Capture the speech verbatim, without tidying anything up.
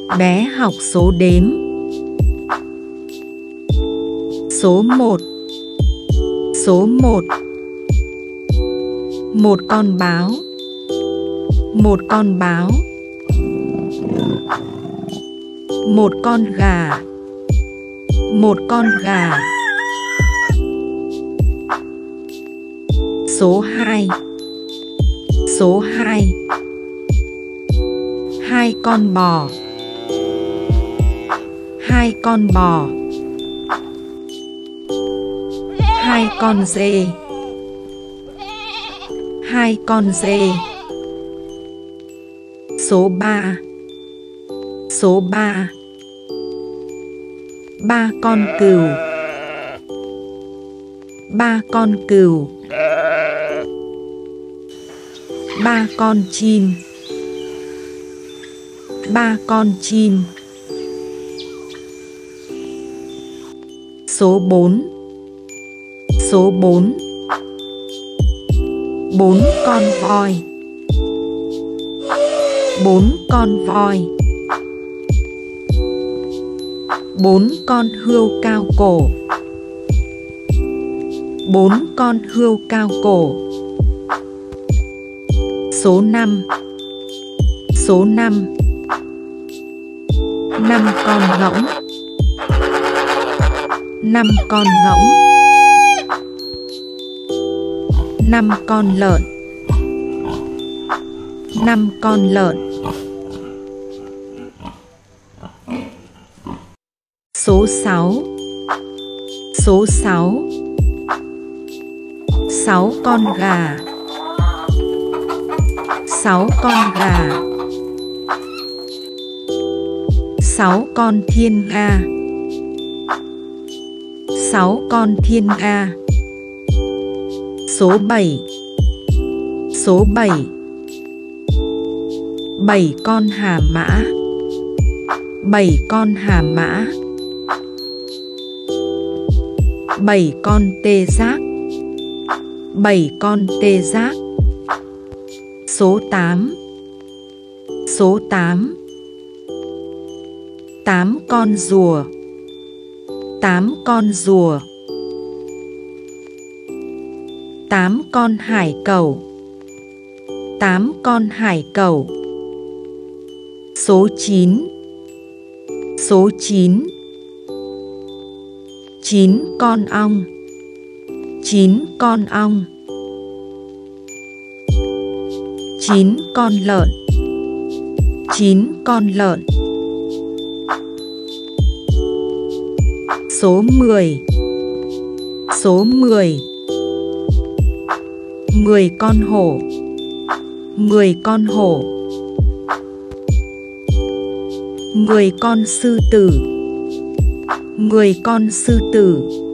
Bé học số đếm. Số một. Số một. Một con báo. Một con báo. Một con gà. Một con gà. Số hai. Số hai. Hai con bò. Hai con bò. Hai con dê. Hai con dê. Số ba. Số ba. Ba con cừu. Ba con cừu. Ba con chim. Ba con chim. Số bốn. Số bốn. Bốn con voi. Bốn con voi. Bốn con hươu cao cổ. Bốn con hươu cao cổ. Số năm. Số năm. Năm con ngỗng. Năm con ngỗng. Năm con lợn. Năm con lợn. Số sáu. Số sáu. Sáu con gà. Sáu con gà. Sáu con thiên nga. Sáu con thiên nga. Số bảy. Số bảy. Bảy con hà mã. Bảy con hà mã. Bảy con tê giác. Bảy con tê giác. Số tám. Số tám. Tám con rùa. Tám con rùa. Tám con hải cẩu. Tám con hải cẩu. Số chín. Số chín. Chín con ong. Chín con ong. Chín con lợn. Chín con lợn. Số mười. Số mười. Mười con hổ. Mười con hổ. Mười con sư tử. Mười con sư tử.